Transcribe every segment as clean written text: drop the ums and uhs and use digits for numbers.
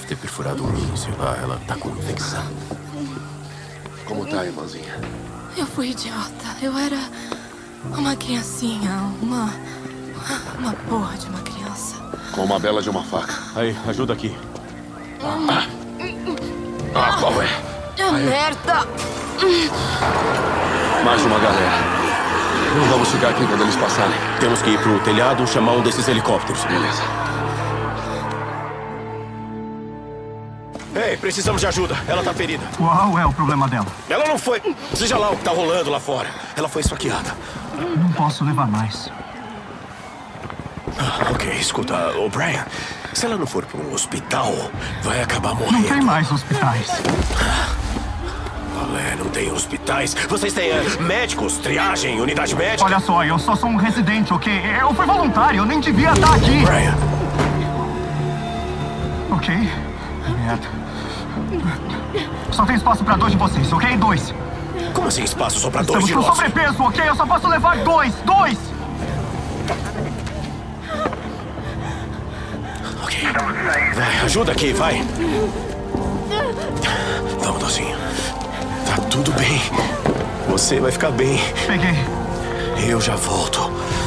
deve ter perfurado um rim, sei lá. Ela tá com infecção. Como tá, irmãzinha? Eu fui idiota. Eu era uma criancinha, uma porra de uma criança. Com uma bela de uma faca. Aí, ajuda aqui. Qual é? Merda! Mais uma galera. Não vamos ficar aqui quando eles passarem. Temos que ir pro telhado, chamar um desses helicópteros. Beleza. Ei, precisamos de ajuda. Ela tá ferida. Qual é o problema dela? Ela não foi... Seja lá o que tá rolando lá fora. Ela foi esfaqueada. Não posso levar mais. Ok, escuta, O'Brien. Se ela não for para um hospital, vai acabar morrendo. Não tem mais hospitais. Não tem hospitais? Vocês têm médicos, triagem, unidade médica? Olha só, eu só sou um residente, ok? Eu fui voluntário, eu nem devia estar aqui. Brian. Ok. Merda. Só tem espaço pra 2 de vocês, ok? 2. Como assim espaço só pra 2 Estamos de com nós? sobrepeso, ok? Eu só posso levar 2. 2! Ok. Vai, ajuda aqui, vai. Vamos, docinho. Tá tudo bem. Você vai ficar bem. Peguei. Eu já volto.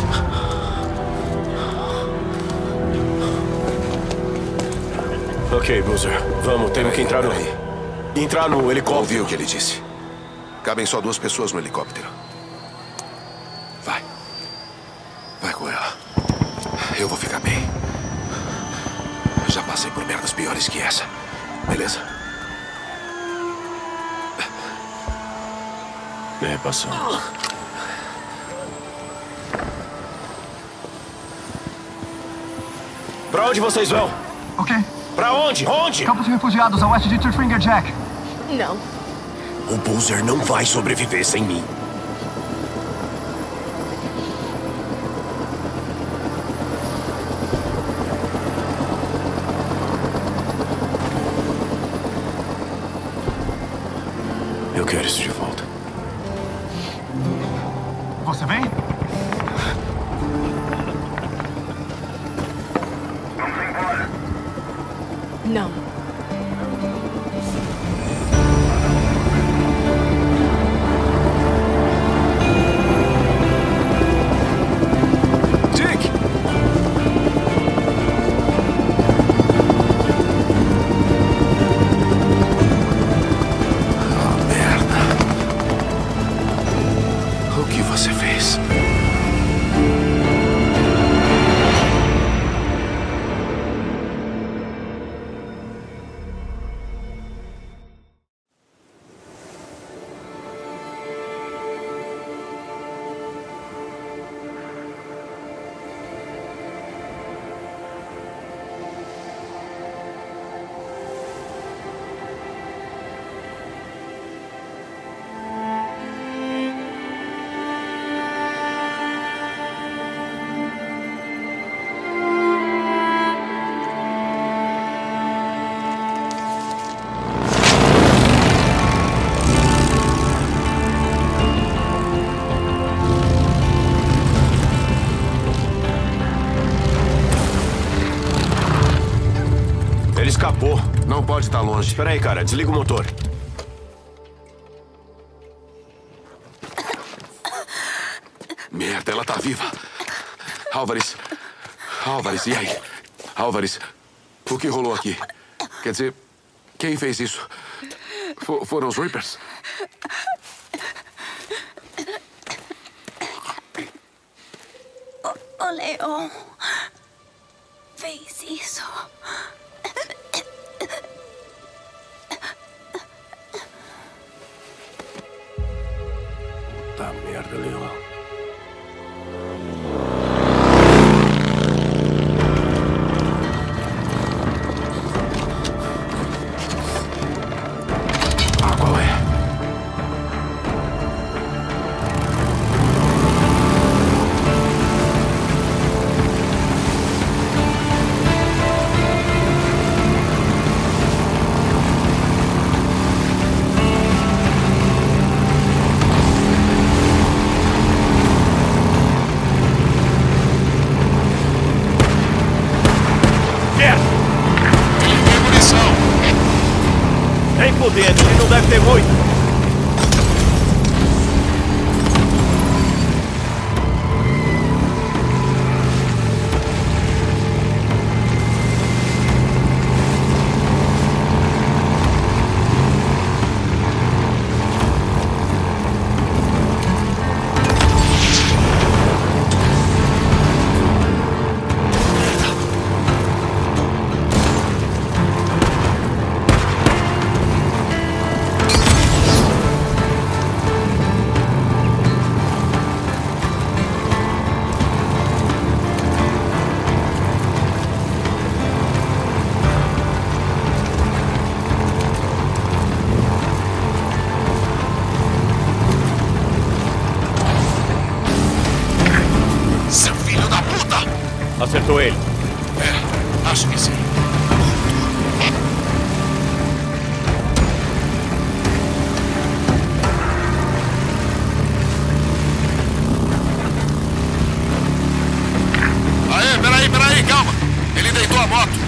Ok, Boozer. Vamos, temos que entrar no... Entrar no helicóptero. Ouviu o que ele disse? Cabem só 2 pessoas no helicóptero. Vai. Vai com ela. Eu vou ficar bem. Eu já passei por merdas piores que essa. Beleza? Passamos. Pra onde vocês vão? Ok. Pra onde? Onde? Campos de refugiados a oeste de Trafalgar Jack. Não. O Boozer não vai sobreviver sem mim. Eu quero isso de volta. Você vem? Vamos embora. Não. Dick! Merda. O que você fez? Ele escapou. Não pode estar longe. Espera aí, cara. Desliga o motor. Merda, ela tá viva. Álvares. Álvares, e aí? Álvares, o que rolou aqui? Quer dizer, quem fez isso? Foram os Reapers? O Leon fez isso. Puta merda, Leon. Qual é? trem por dentro, ele não deve ter muito. Acertou ele. É, acho que sim. Aê, peraí, calma. Ele deitou a moto.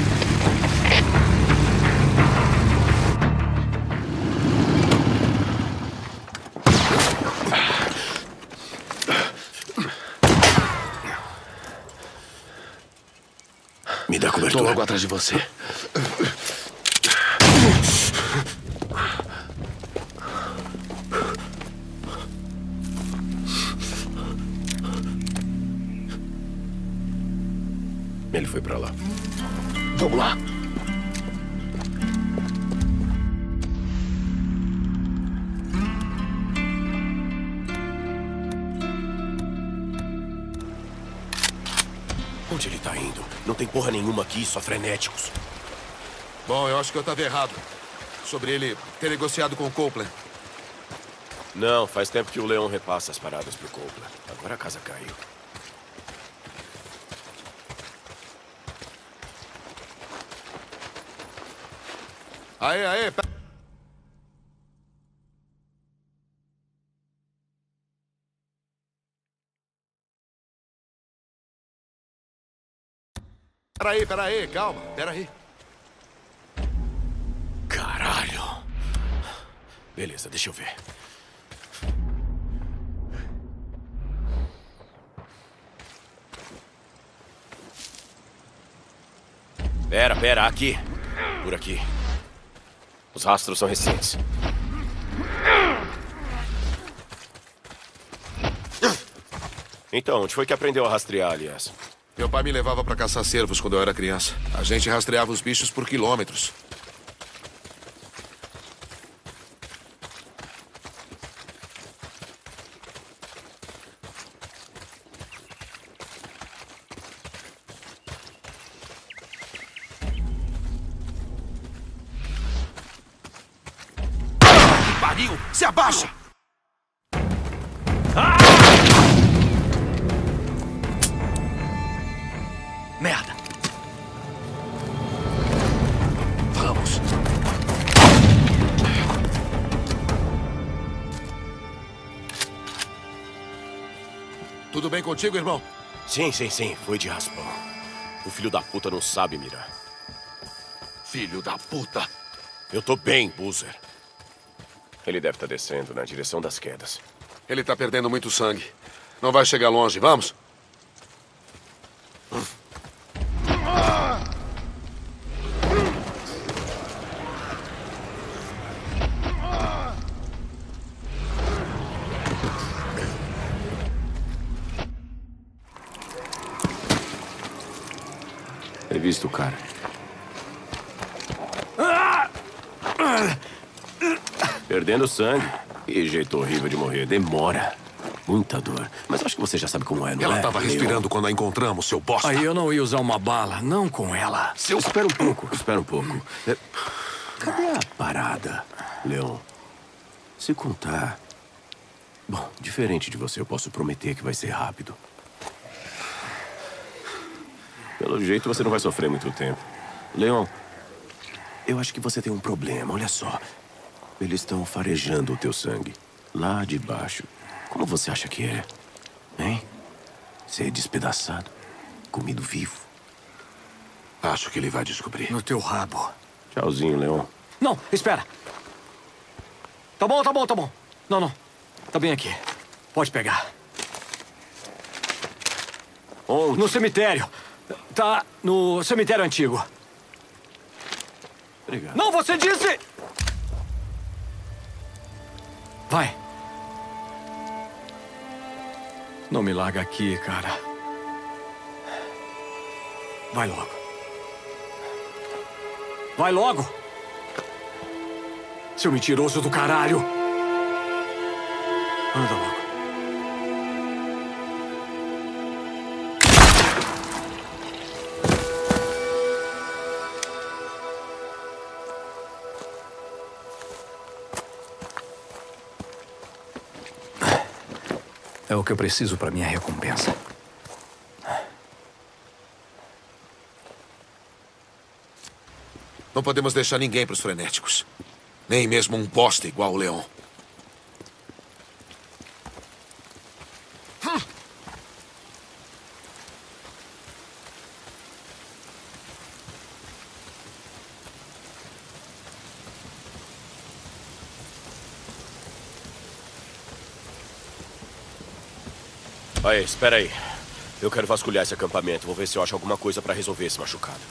Me dá cobertura. Estou logo atrás de você. Ele foi pra lá. Vamos lá. Onde ele tá indo? Não tem porra nenhuma aqui, só frenéticos. Bom, eu acho que eu estava errado. Sobre ele ter negociado com o Copeland. Não, faz tempo que o Leon repassa as paradas pro Copeland. Agora a casa caiu. Aê, peraí, calma, peraí. Caralho. Beleza, deixa eu ver. Pera, aqui. Por aqui. Os rastros são recentes. Então, onde foi que aprendeu a rastrear, aliás? Meu pai me levava pra caçar cervos quando eu era criança. A gente rastreava os bichos por quilômetros. Que pariu! Se abaixa! Merda! Vamos! Tudo bem contigo, irmão? Sim. Foi de raspão. O filho da puta não sabe mirar. Filho da puta! Eu tô bem, Boozer. Ele deve estar descendo na direção das quedas. Ele tá perdendo muito sangue. Não vai chegar longe, vamos? He visto o cara. Perdendo sangue. Que jeito horrível de morrer. Demora. Muita dor. Mas acho que você já sabe como é, não é? Ela tava respirando quando a encontramos, seu bosta. Aí eu não ia usar uma bala, não com ela. Espera um pouco. Cadê a parada, Leon? Se contar... Bom, diferente de você, eu posso prometer que vai ser rápido. Pelo jeito, você não vai sofrer muito tempo. Leon, eu acho que você tem um problema, olha só. Eles estão farejando o teu sangue. Lá de baixo. Como você acha que é? Hein? Ser despedaçado? Comido vivo? Acho que ele vai descobrir. No teu rabo. Tchauzinho, Leon. Não, espera. Tá bom, tá bom, tá bom. Não, não. Tá bem aqui. Pode pegar. Onde? No cemitério. Tá no cemitério antigo. Obrigado. Não, você disse... Vai. Não me larga aqui, cara. Vai logo. Vai logo! Seu mentiroso do caralho! Anda logo. É o que eu preciso para minha recompensa. Não podemos deixar ninguém para os frenéticos. Nem mesmo um bosta igual o Leon. Aí, espera aí. Eu quero vasculhar esse acampamento. Vou ver se eu acho alguma coisa para resolver esse machucado.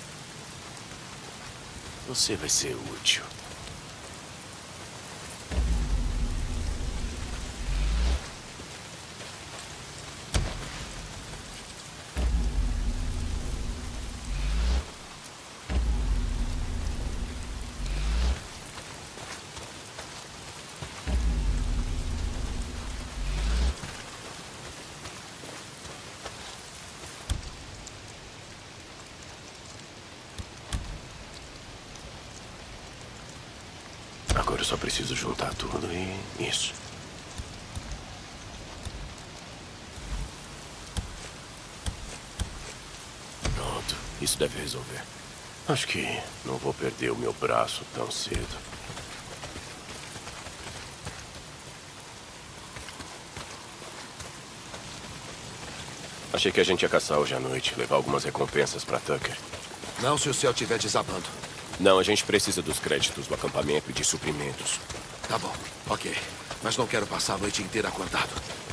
Você vai ser útil. Agora eu só preciso juntar tudo e isso. Pronto, isso deve resolver. Acho que não vou perder o meu braço tão cedo. Achei que a gente ia caçar hoje à noite, levar algumas recompensas pra Tucker. Não se o céu estiver desabando. Não, a gente precisa dos créditos do acampamento e de suprimentos. Tá bom, ok. Mas não quero passar a noite inteira acordado.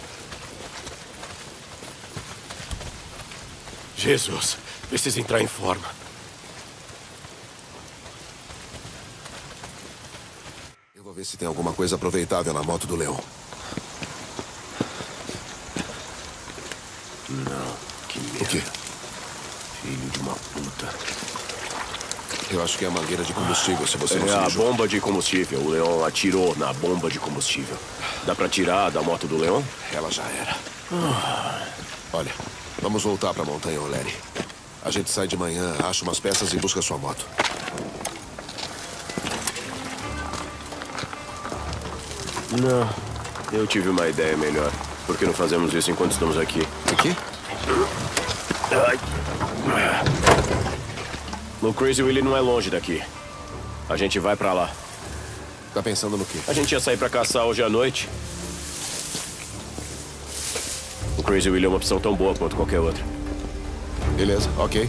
Jesus, precisa entrar em forma. Eu vou ver se tem alguma coisa aproveitável na moto do Leon. Não, que merda. O quê? Filho de uma puta. Eu acho que é a mangueira de combustível, se você não se É a mijou. bomba de combustível. O Leon atirou na bomba de combustível. Dá pra tirar da moto do Leon? Ela já era. Olha, vamos voltar pra montanha, O'Leary. A gente sai de manhã, acha umas peças e busca sua moto. Não, eu tive uma ideia melhor. Por que não fazemos isso enquanto estamos aqui? Aqui? Ai. O Crazy Willie não é longe daqui. A gente vai pra lá. Tá pensando no quê? A gente ia sair pra caçar hoje à noite. O Crazy Willie é uma opção tão boa quanto qualquer outra. Beleza, ok.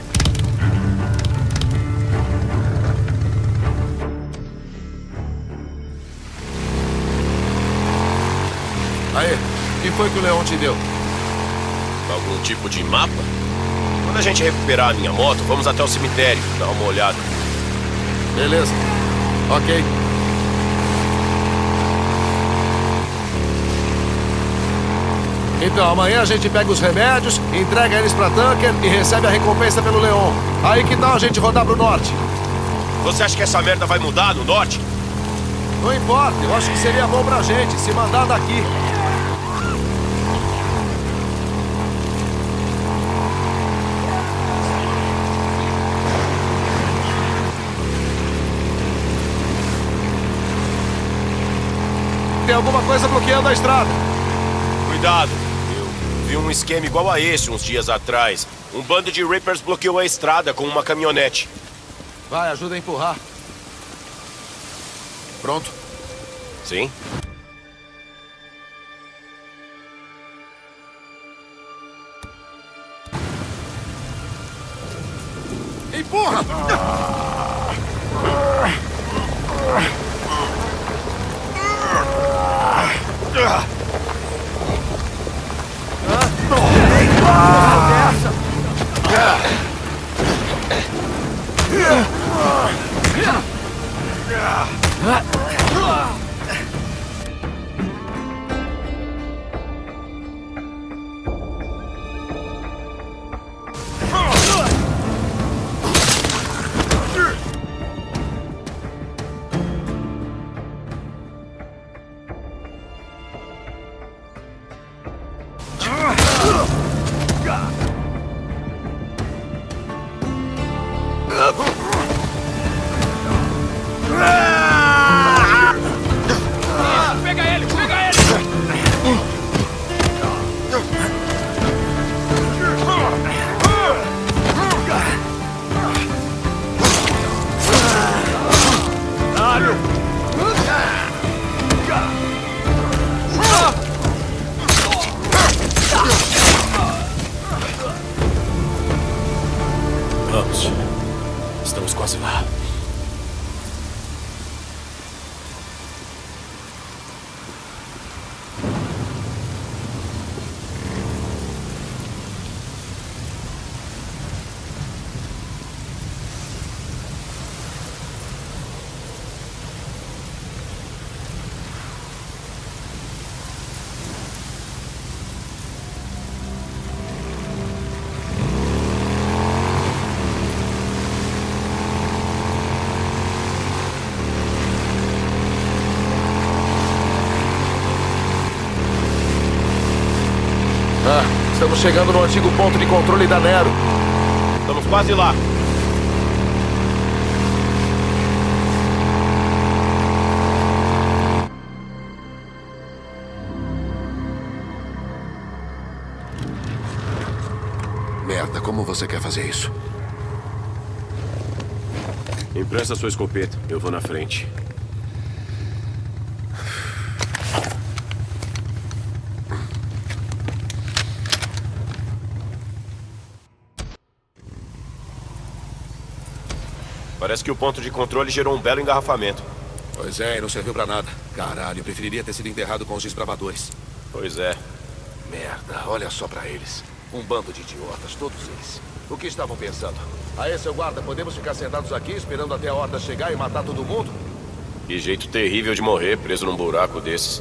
Aí, o que foi que o Leon te deu? Algum tipo de mapa? Quando a gente recuperar a minha moto, vamos até o cemitério, dar uma olhada. Beleza, ok. Então, amanhã a gente pega os remédios, entrega eles pra Tucker e recebe a recompensa pelo Leon. Aí que tal a gente rodar pro norte? Você acha que essa merda vai mudar no norte? Não importa, eu acho que seria bom pra gente se mandar daqui. Tem alguma coisa bloqueando a estrada. Cuidado, eu vi um esquema igual a esse uns dias atrás. Um bando de Rippers bloqueou a estrada com uma caminhonete. Vai, ajuda a empurrar. Pronto? Sim? Empurra! Vamos. Estamos quase lá. Estamos chegando no antigo ponto de controle da Nero. Estamos quase lá. Merda, como você quer fazer isso? Empresta sua escopeta. Eu vou na frente. Parece que o ponto de controle gerou um belo engarrafamento. Pois é, e não serviu pra nada. Caralho, eu preferiria ter sido enterrado com os desbravadores. Pois é. Merda, olha só pra eles. Um bando de idiotas, todos eles. O que estavam pensando? Aí, seu guarda, podemos ficar sentados aqui esperando até a horda chegar e matar todo mundo? Que jeito terrível de morrer preso num buraco desses.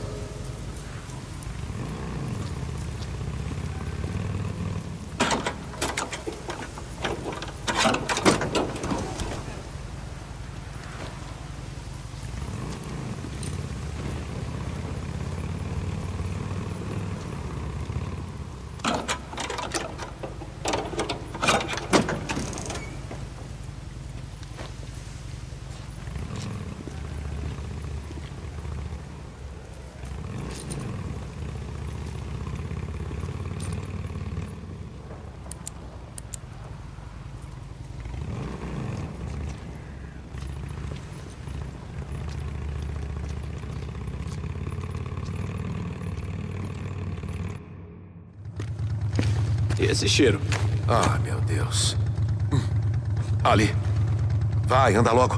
E esse cheiro? Ah, meu Deus. Ali. Vai, anda logo.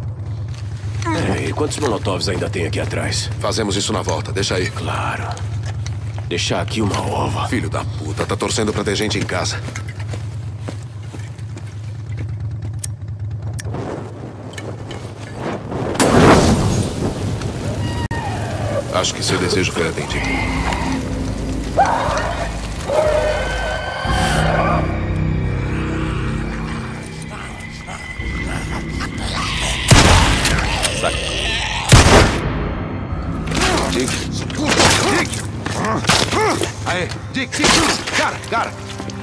E quantos molotovs ainda tem aqui atrás? Fazemos isso na volta, deixa aí. Claro. Deixar aqui uma ova. Filho da puta, tá torcendo pra ter gente em casa. Acho que seu desejo foi atendido. Dick! Aí, Dick! Cara!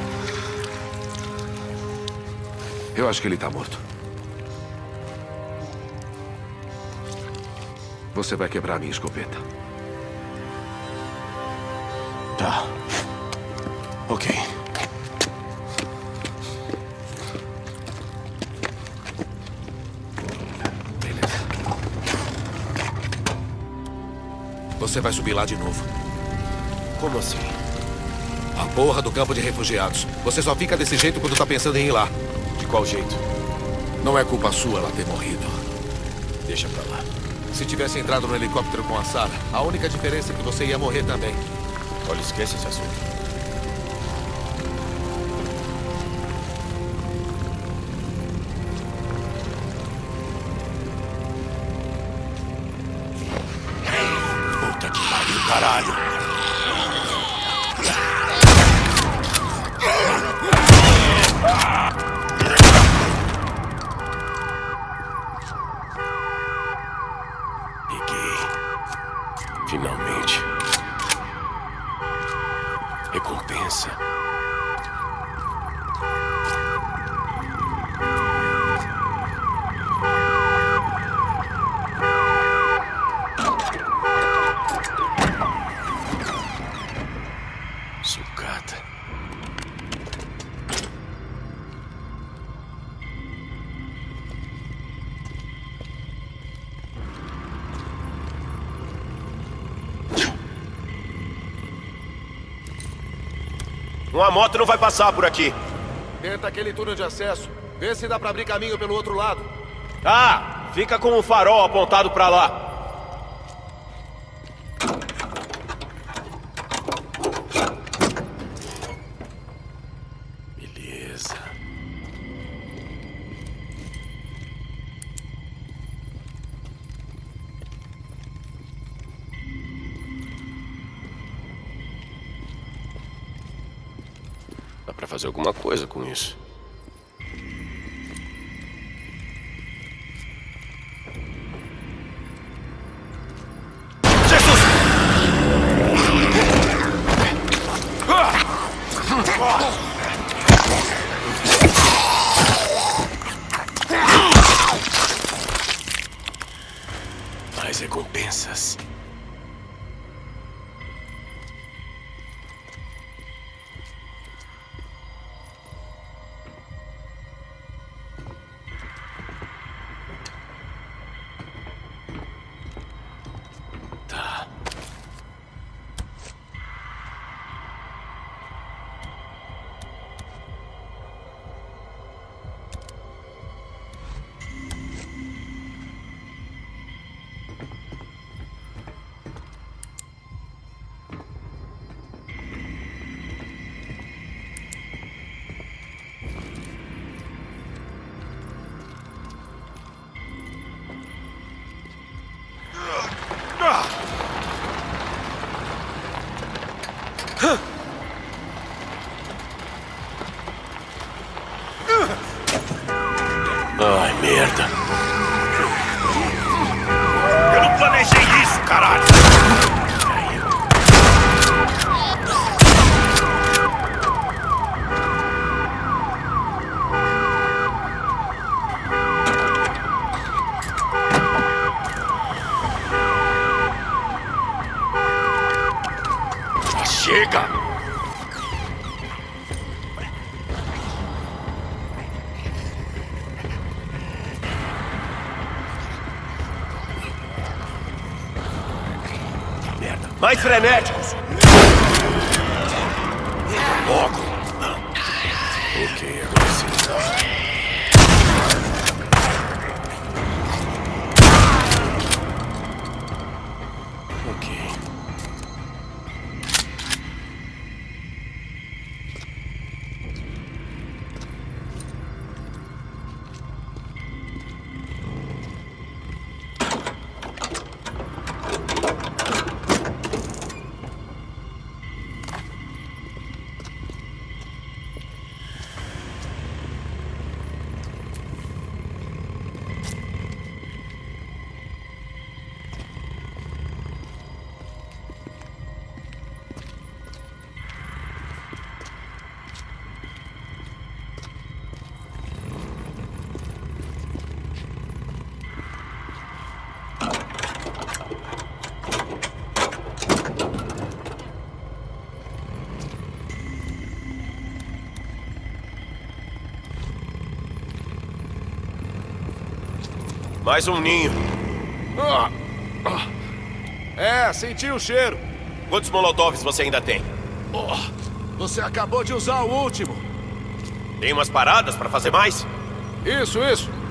Eu acho que ele tá morto. Você vai quebrar a minha escopeta. Tá. Ok. Beleza. Você vai subir lá de novo. Como assim? A porra do campo de refugiados. Você só fica desse jeito quando tá pensando em ir lá. De qual jeito? Não é culpa sua ela ter morrido. Deixa pra lá. Se tivesse entrado no helicóptero com a Sarah, a única diferença é que você ia morrer também. Olha, esquece esse assunto. caralho! Peguei. Finalmente. Recompensa. Sucata. Uma moto não vai passar por aqui. Tenta aquele túnel de acesso. Vê se dá pra abrir caminho pelo outro lado. Ah, fica com o farol apontado pra lá. Beleza. Dá pra fazer alguma coisa com isso. Mais recompensas. Tá. Ai, merda. Eu não planejei isso, caralho! Chega! Merda. Mais frenéticos! Logo! Ok, agora sim. Ok. Mais um ninho. É, senti o cheiro. Quantos molotovs você ainda tem? Você acabou de usar o último. Tem umas paradas pra fazer mais? Isso.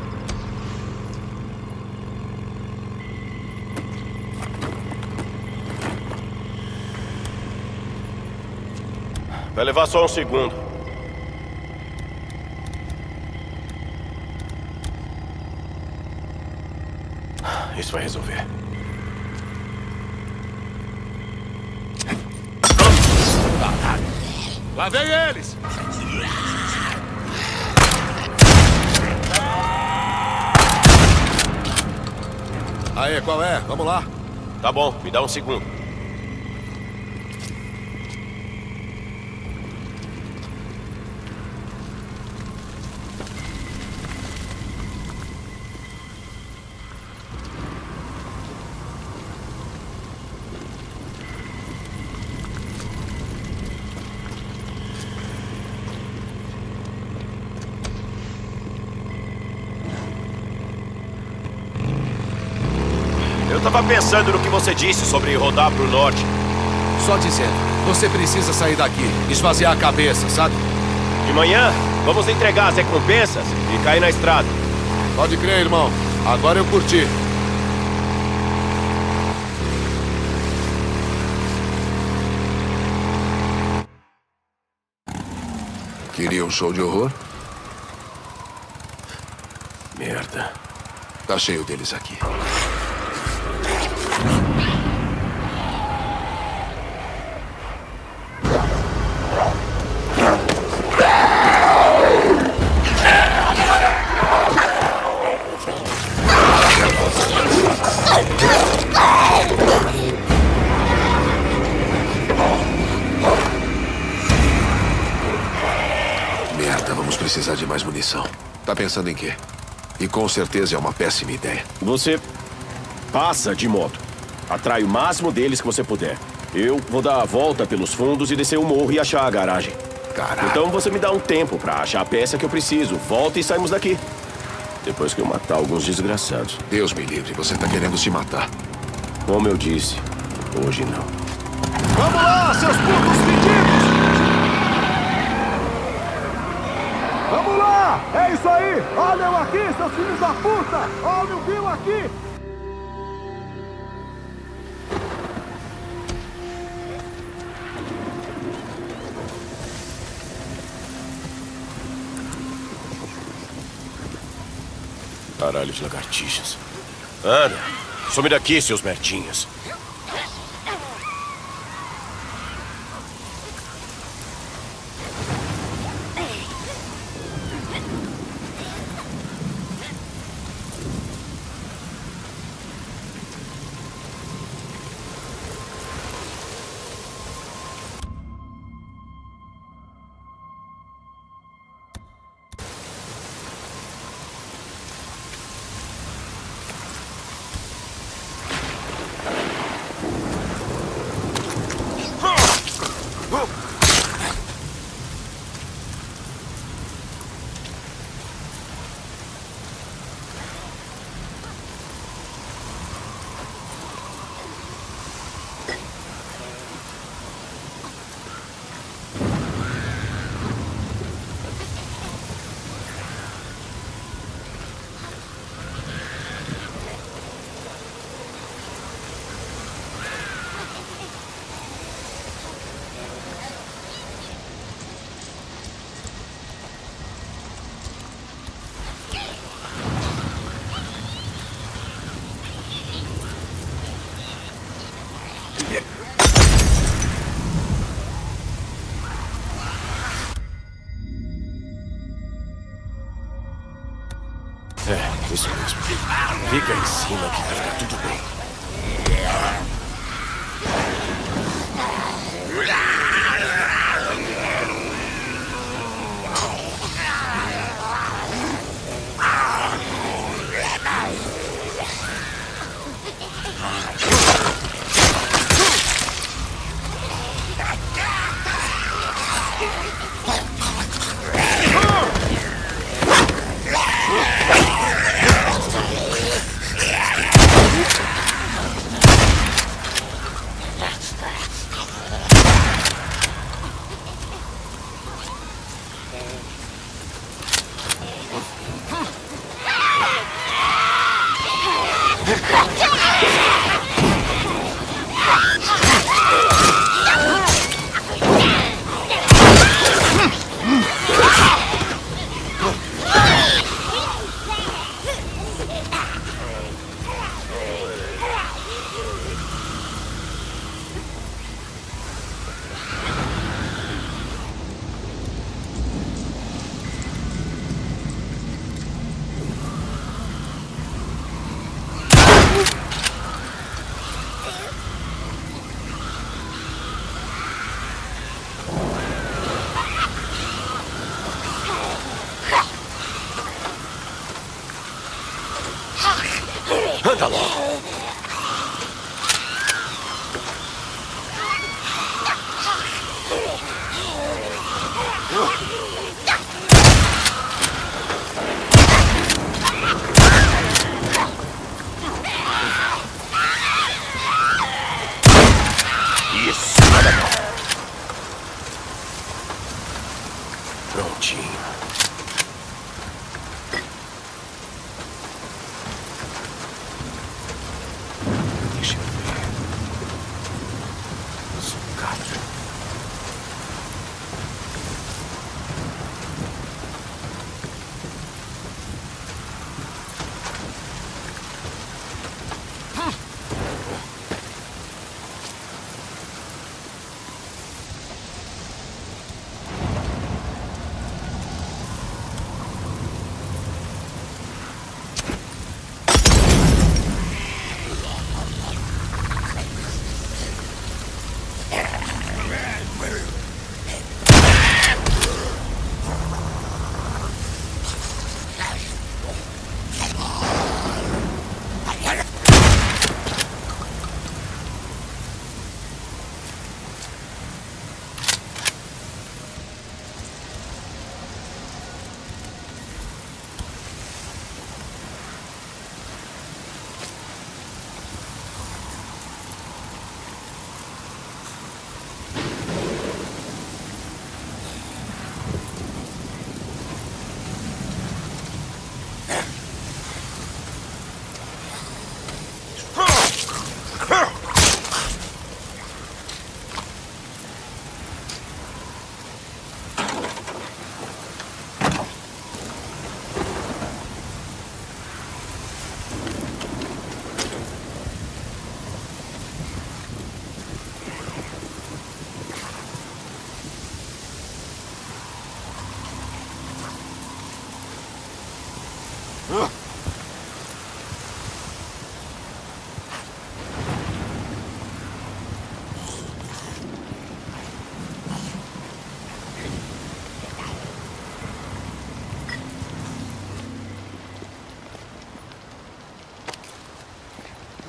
Vai levar só um segundo. Isso vai resolver. Lá vem eles! Aê, qual é? Vamos lá. Tá bom, me dá um segundo. Eu tava pensando no que você disse sobre rodar pro norte. Só dizendo, você precisa sair daqui, esvaziar a cabeça, sabe? De manhã, vamos entregar as recompensas e cair na estrada. Pode crer, irmão. Agora eu curti. Queria um show de horror? Merda. Tá cheio deles aqui. Merda, vamos precisar de mais munição. Tá pensando em quê? E com certeza é uma péssima ideia. Você passa de moto. Atrai o máximo deles que você puder. Eu vou dar a volta pelos fundos e descer o morro e achar a garagem. Caralho. Então você me dá um tempo pra achar a peça que eu preciso. Volta e saímos daqui. Depois que eu matar alguns desgraçados. Deus me livre, você tá querendo se matar. Como eu disse, hoje não. Vamos lá, seus putos fedidos! Vamos lá! É isso aí! Olha eu aqui, seus filhos da puta! Olha o Bill aqui! Caralho de lagartixas. Anda, some daqui, seus merdinhas. É, isso mesmo. Fica em cima que vai ficar tudo bem.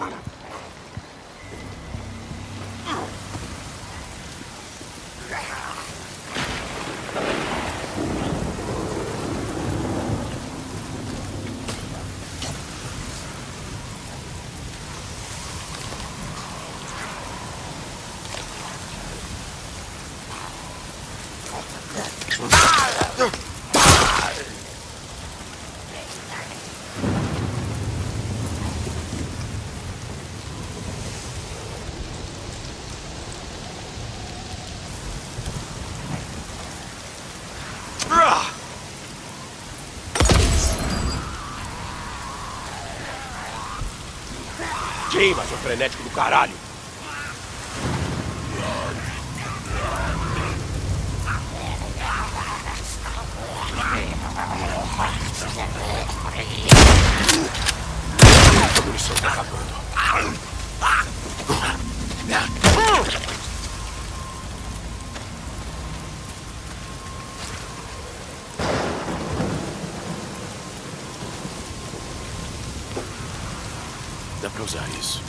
Queima, seu frenético do caralho! A munição tá acabando. Dá pra usar isso.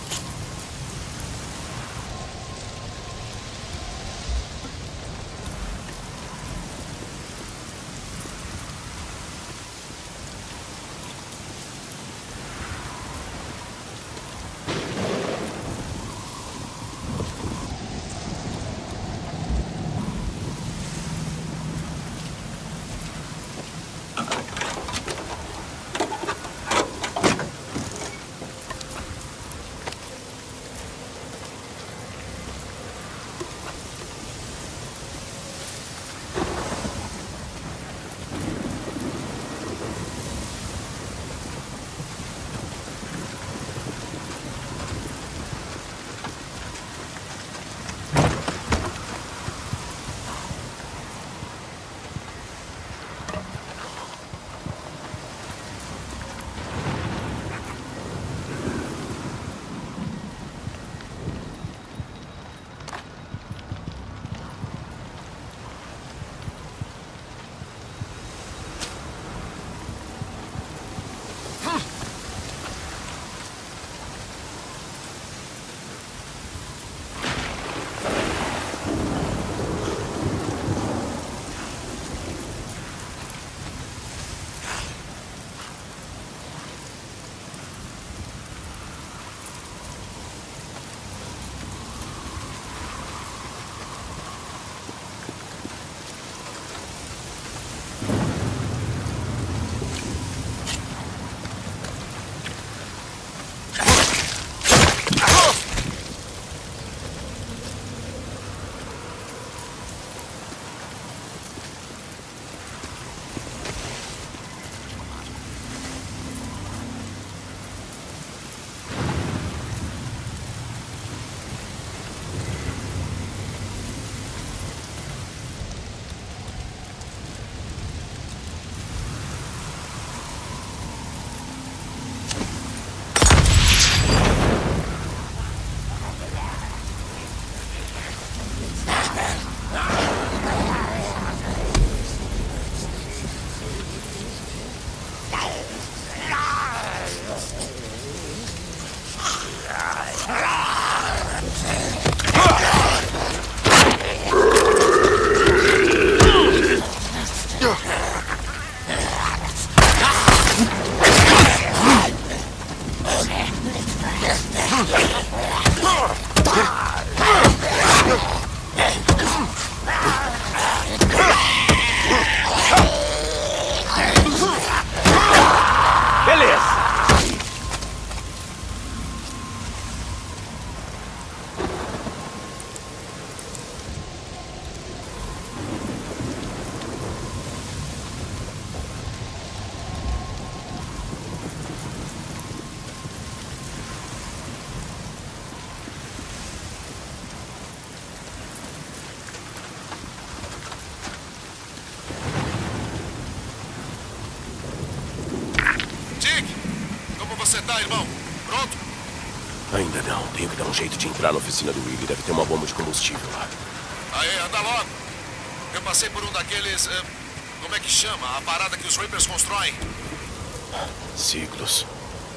você tá, irmão? Pronto? Ainda não. Tenho que dar um jeito de entrar na oficina do Willy. Deve ter uma bomba de combustível lá. Aí, anda logo. Eu passei por um daqueles... como é que chama? A parada que os Reapers constroem? Ciclos.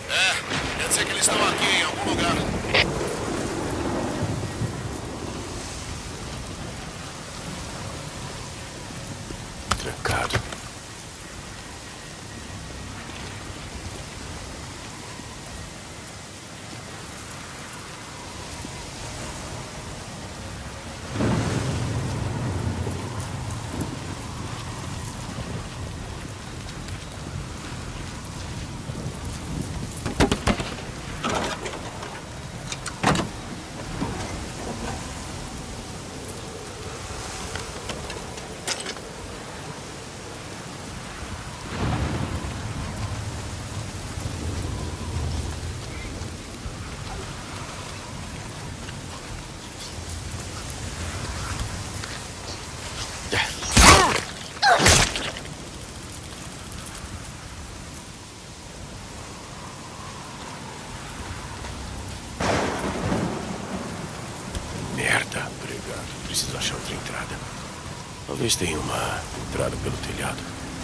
Quer dizer que eles estão aqui em algum lugar. Trancado. Merda, obrigado. Preciso achar outra entrada. Talvez tenha uma entrada pelo telhado.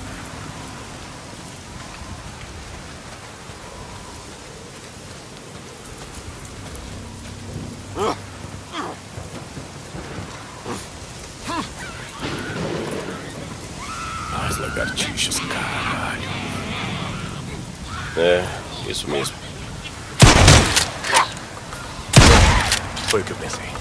As lagartixas, caralho. É, isso mesmo. Foi o que eu pensei.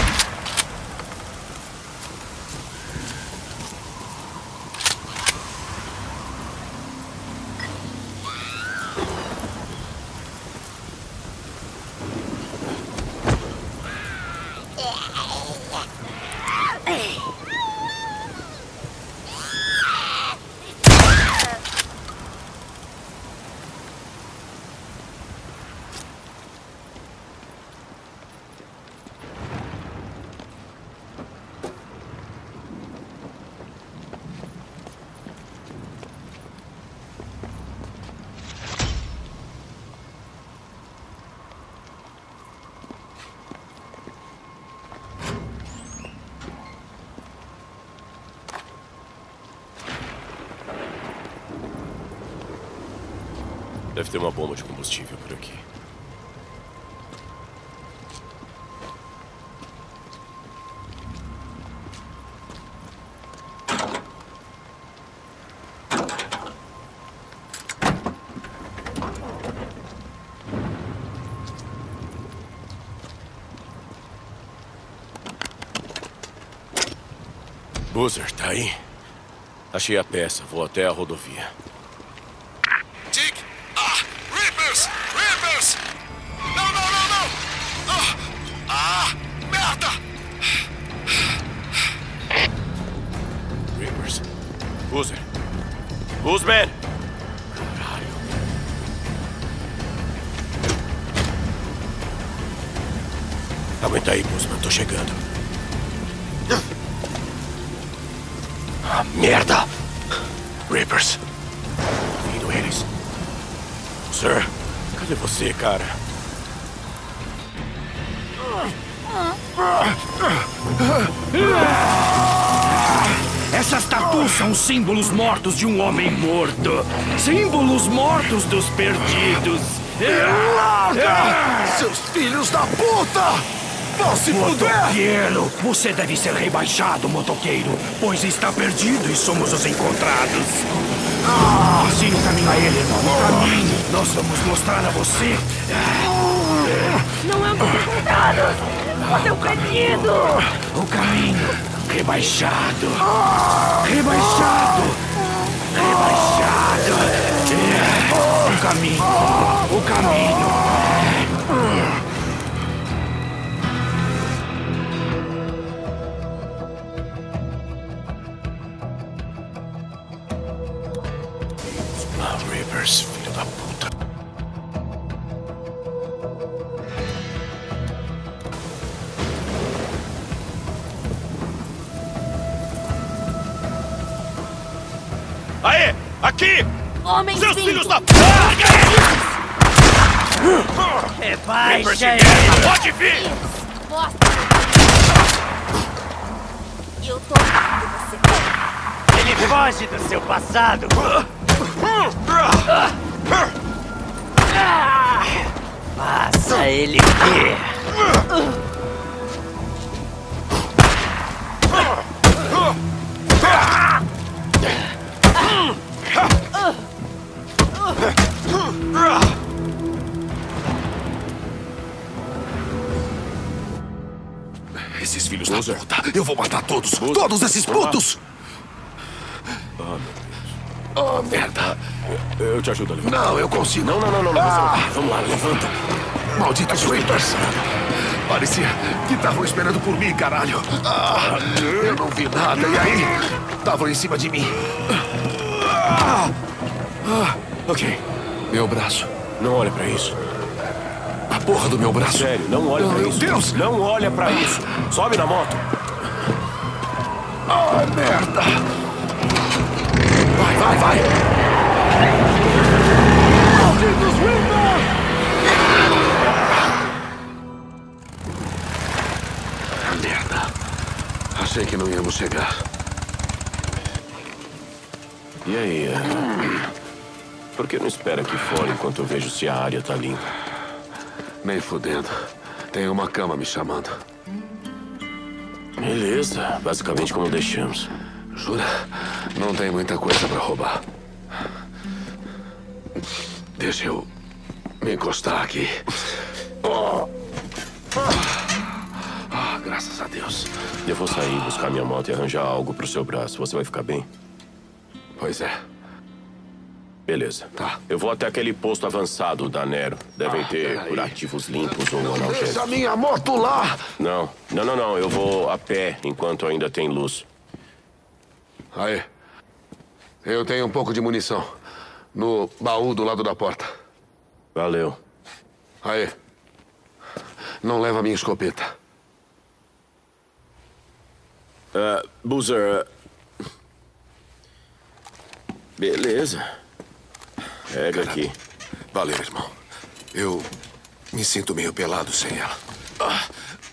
Deve ter uma bomba de combustível por aqui. Boozer, tá aí? Achei a peça. Vou até a rodovia. Reapers! Não! Merda! Reapers. Boozer. Boozman! Caralho. Aguenta aí, Boozman. Tô chegando. Ah, merda! Reapers. Vindo eles. Sir, cadê você, cara? Essas tatuas são símbolos mortos de um homem morto. Símbolos mortos dos perdidos. Larga! Seus filhos da puta! Vão se fuder! Motoqueiro, você deve ser rebaixado, motoqueiro, pois está perdido e somos os encontrados. Siga o caminho a ele, irmão. O caminho. Nós vamos mostrar a você. Não é um dos encontrados! Você é um perdido! O caminho. Rebaixado. Rebaixado. Rebaixado. O caminho. O caminho. Reapers, filho da puta. Aê! Aqui! Homem Seus 5! filhos da puta! Rebaixa ele! Pode vir! Mostra! Eu tô vendo você! Ele foge do seu passado. Faça ele ver. Esses filhos da puta. Eu vou matar todos. Todos esses putos! Oh, merda. Eu te ajudo a levantar. Não, eu consigo. Não. Vamos lá, levanta. Malditos Reapers. Parecia que estavam esperando por mim, caralho. Eu não vi nada. E aí? Estavam em cima de mim. Ok. Meu braço. Não olha pra isso. A porra do meu braço. Sério, não olha pra Meu isso. Deus! Não olha pra isso. Sobe na moto. Merda. Vai. Malditos Reapers! Merda. Achei que não íamos chegar. E aí? Por que não espera aqui fora enquanto eu vejo se a área tá limpa? Nem fudendo. Tem uma cama me chamando. Beleza. Basicamente como deixamos. Jura? Não tem muita coisa pra roubar. Deixa eu me encostar aqui. Graças a Deus. Eu vou sair, buscar minha moto e arranjar algo pro seu braço. Você vai ficar bem? Pois é. Beleza. Tá. Eu vou até aquele posto avançado da Nero. Devem ter curativos limpos ou analgésicos. Deixa a minha moto lá! Não. Eu vou a pé enquanto ainda tem luz. Aí. Eu tenho um pouco de munição. No baú do lado da porta. Valeu. Aí. Não leva a minha escopeta. Boozer. Beleza. Pega aqui. Valeu, irmão. Eu me sinto meio pelado sem ela.